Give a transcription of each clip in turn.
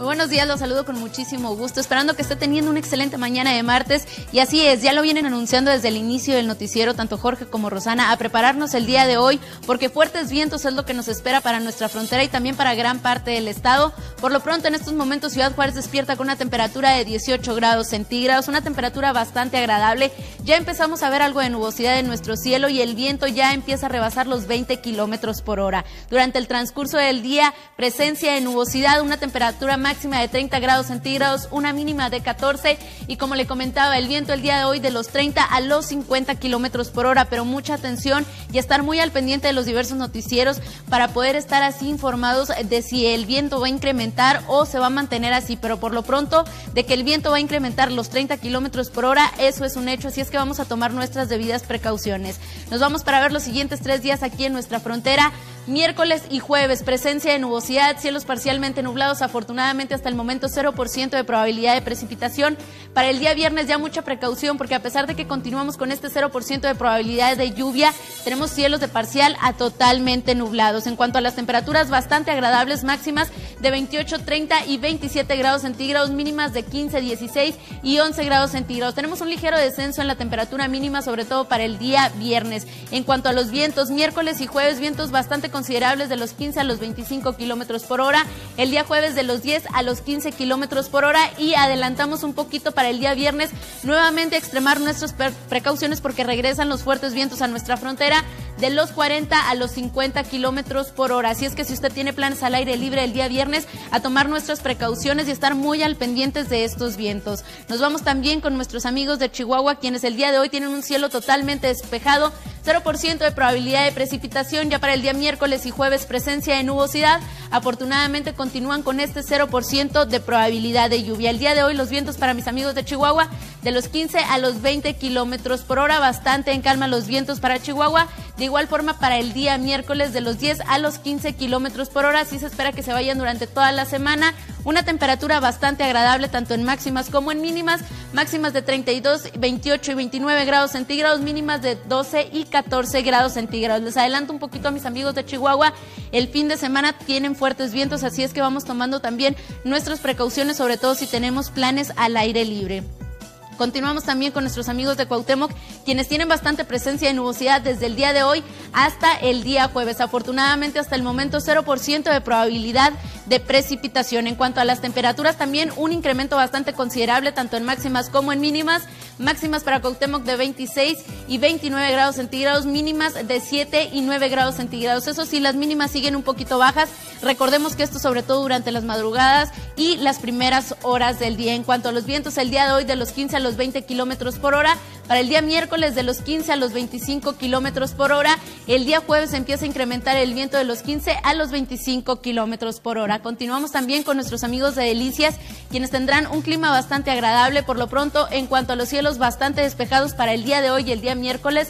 Muy buenos días, los saludo con muchísimo gusto, esperando que esté teniendo una excelente mañana de martes. Y así es, ya lo vienen anunciando desde el inicio del noticiero, tanto Jorge como Rosana, a prepararnos el día de hoy, porque fuertes vientos es lo que nos espera para nuestra frontera y también para gran parte del estado. Por lo pronto, en estos momentos, Ciudad Juárez despierta con una temperatura de 18 grados centígrados, una temperatura bastante agradable. Ya empezamos a ver algo de nubosidad en nuestro cielo y el viento ya empieza a rebasar los 20 kilómetros por hora. Durante el transcurso del día, presencia de nubosidad, una temperatura máxima de 30 grados centígrados, una mínima de 14, y como le comentaba, el viento el día de hoy de los 30 a los 50 kilómetros por hora, pero mucha atención y estar muy al pendiente de los diversos noticieros para poder estar así informados de si el viento va a incrementar o se va a mantener así, pero por lo pronto, de que el viento va a incrementar los 30 kilómetros por hora, eso es un hecho, así es que vamos a tomar nuestras debidas precauciones. Nos vamos para ver los siguientes 3 días aquí en nuestra frontera. Miércoles y jueves, presencia de nubosidad, cielos parcialmente nublados, afortunadamente hasta el momento 0% de probabilidad de precipitación. Para el día viernes ya mucha precaución, porque a pesar de que continuamos con este 0% de probabilidad de lluvia, tenemos cielos de parcial a totalmente nublados. En cuanto a las temperaturas, bastante agradables, máximas de 28, 30 y 27 grados centígrados, mínimas de 15, 16 y 11 grados centígrados. Tenemos un ligero descenso en la temperatura mínima, sobre todo para el día viernes. En cuanto a los vientos, miércoles y jueves, vientos bastante considerables de los 15 a los 25 kilómetros por hora. El día jueves de los 10 a los 15 kilómetros por hora, y adelantamos un poquito para el día viernes, nuevamente extremar nuestras precauciones porque regresan los fuertes vientos a nuestra frontera de los 40 a los 50 kilómetros por hora. Así es que si usted tiene planes al aire libre el día viernes, a tomar nuestras precauciones y estar muy al pendientes de estos vientos. Nos vamos también con nuestros amigos de Chihuahua, quienes el día de hoy tienen un cielo totalmente despejado, 0% de probabilidad de precipitación. Ya para el día miércoles y jueves, presencia de nubosidad. Afortunadamente continúan con este 0% de probabilidad de lluvia. El día de hoy los vientos para mis amigos de Chihuahua de los 15 a los 20 kilómetros por hora, bastante en calma los vientos para Chihuahua. De igual forma para el día miércoles de los 10 a los 15 kilómetros por hora, así se espera que se vayan durante toda la semana. Una temperatura bastante agradable tanto en máximas como en mínimas, máximas de 32, 28 y 29 grados centígrados, mínimas de 12 y 14 grados centígrados. Les adelanto un poquito a mis amigos de Chihuahua, el fin de semana tienen fuertes vientos, así es que vamos tomando también nuestras precauciones, sobre todo si tenemos planes al aire libre. Continuamos también con nuestros amigos de Cuauhtémoc, quienes tienen bastante presencia de nubosidad desde el día de hoy hasta el día jueves. Afortunadamente hasta el momento 0% de probabilidad de precipitación. En cuanto a las temperaturas, también un incremento bastante considerable tanto en máximas como en mínimas. Máximas para Cuauhtémoc de 26 y 29 grados centígrados, mínimas de 7 y 9 grados centígrados. Eso sí, las mínimas siguen un poquito bajas. Recordemos que esto sobre todo durante las madrugadas y las primeras horas del día. En cuanto a los vientos, el día de hoy de los 15 a los 20 kilómetros por hora. Para el día miércoles de los 15 a los 25 kilómetros por hora. El día jueves empieza a incrementar el viento de los 15 a los 25 kilómetros por hora. Continuamos también con nuestros amigos de Delicias, quienes tendrán un clima bastante agradable. Por lo pronto, en cuanto a los cielos, bastante despejados para el día de hoy y el día miércoles.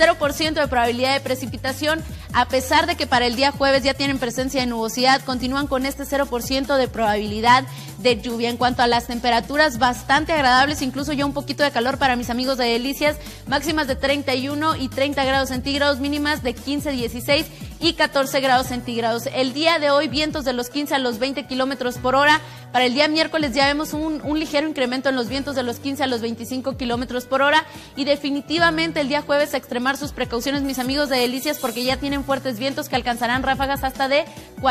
0% de probabilidad de precipitación, a pesar de que para el día jueves ya tienen presencia de nubosidad, continúan con este 0% de probabilidad de lluvia. En cuanto a las temperaturas, bastante agradables, incluso ya un poquito de calor para mis amigos de Delicias, máximas de 31 y 30 grados centígrados, mínimas de 15, 16 y 14 grados centígrados. El día de hoy, vientos de los 15 a los 20 kilómetros por hora. Para el día miércoles ya vemos un ligero incremento en los vientos de los 15 a los 25 kilómetros por hora, y definitivamente el día jueves extremar sus precauciones, mis amigos de Delicias, porque ya tienen fuertes vientos que alcanzarán ráfagas hasta de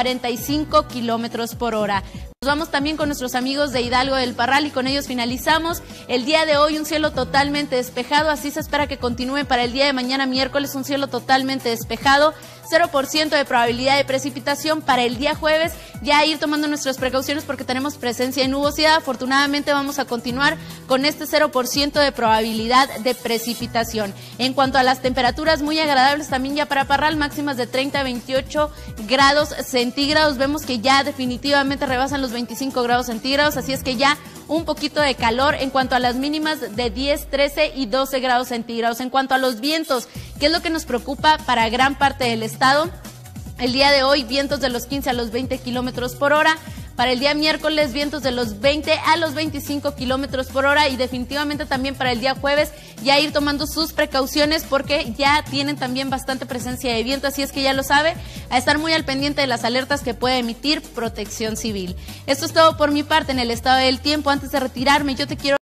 45 kilómetros por hora. Nos vamos también con nuestros amigos de Hidalgo del Parral y con ellos finalizamos. El día de hoy un cielo totalmente despejado, así se espera que continúe para el día de mañana miércoles, un cielo totalmente despejado, 0% de probabilidad de precipitación. Para el día jueves ya ir tomando nuestras precauciones porque tenemos presencia de nubosidad. Afortunadamente vamos a continuar con este 0% de probabilidad de precipitación. En cuanto a las temperaturas, muy agradables también ya para Parral, máximas de 30 a 28 grados centígrados. Vemos que ya definitivamente rebasan los 25 grados centígrados, así es que ya un poquito de calor. En cuanto a las mínimas de 10, 13 y 12 grados centígrados. En cuanto a los vientos, ¿qué es lo que nos preocupa para gran parte del estado? El día de hoy, vientos de los 15 a los 20 kilómetros por hora. Para el día miércoles, vientos de los 20 a los 25 kilómetros por hora, y definitivamente también para el día jueves ya ir tomando sus precauciones porque ya tienen también bastante presencia de viento, así es que ya lo sabe, a estar muy al pendiente de las alertas que puede emitir Protección Civil. Esto es todo por mi parte en el estado del tiempo. Antes de retirarme, yo te quiero